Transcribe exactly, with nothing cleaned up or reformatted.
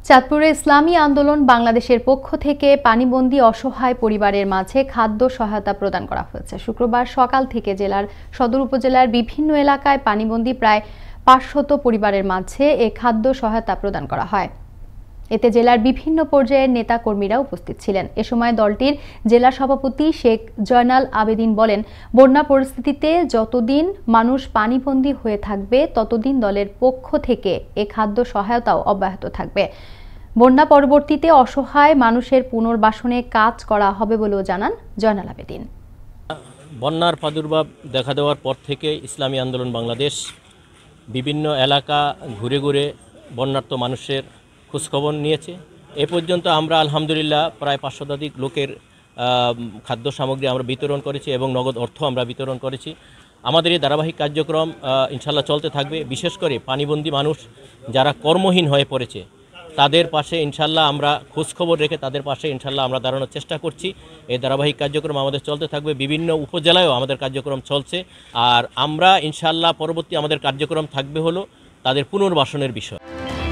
চাঁদপুরে ইসলামী আন্দোলন বাংলাদেশের পক্ষ থেকে পানিবন্দী অসহায় পরিবারের মাঝে খাদ্য সহায়তা প্রদান করা হয়েছে। শুক্রবার সকাল থেকে জেলার সদর উপজেলার বিভিন্ন এলাকায় পানিবন্দী প্রায় পাঁচশত পরিবারের মাঝে এ খাদ্য সহায়তা প্রদান করা হয়। এতে জেলার বিভিন্ন পর্যায়ের নেতা কর্মীরা উপস্থিত ছিলেন। এ সময় দলটির জেলা সভাপতি শেখ জয়নাল আবেদিন বলেন, বন্যা পরিস্থিতিতে যতদিন মানুষ পানিবন্দী হয়ে থাকবে ততদিন দলের পক্ষ থেকে এ খাদ্য সহায়তাও অব্যাহত থাকবে। বন্যা পরবর্তীতে অসহায় মানুষের পুনর্বাসনে কাজ করা হবে বলেও জানান জয়নাল আবেদিন। বন্যার প্রাদুর্ভাব দেখা দেওয়ার পর থেকে ইসলামী আন্দোলন বাংলাদেশ বিভিন্ন এলাকা ঘুরে ঘুরে বন্যার্ত মানুষের খোঁজখবর নিয়েছে। এ পর্যন্ত আমরা আলহামদুলিল্লাহ প্রায় পাঁচ শতাধিক লোকের খাদ্য সামগ্রী আমরা বিতরণ করেছি এবং নগদ অর্থ আমরা বিতরণ করেছি। আমাদের এই ধারাবাহিক কার্যক্রম ইনশাল্লাহ চলতে থাকবে। বিশেষ করে পানিবন্দী মানুষ যারা কর্মহীন হয়ে পড়েছে তাদের পাশে ইনশাল্লাহ আমরা খোঁজখবর রেখে তাদের পাশে ইনশাল্লাহ আমরা দাঁড়ানোর চেষ্টা করছি। এই ধারাবাহিক কার্যক্রম আমাদের চলতে থাকবে। বিভিন্ন উপজেলায়ও আমাদের কার্যক্রম চলছে। আর আমরা ইনশাল্লাহ পরবর্তী আমাদের কার্যক্রম থাকবে হলো তাদের পুনর্বাসনের বিষয়।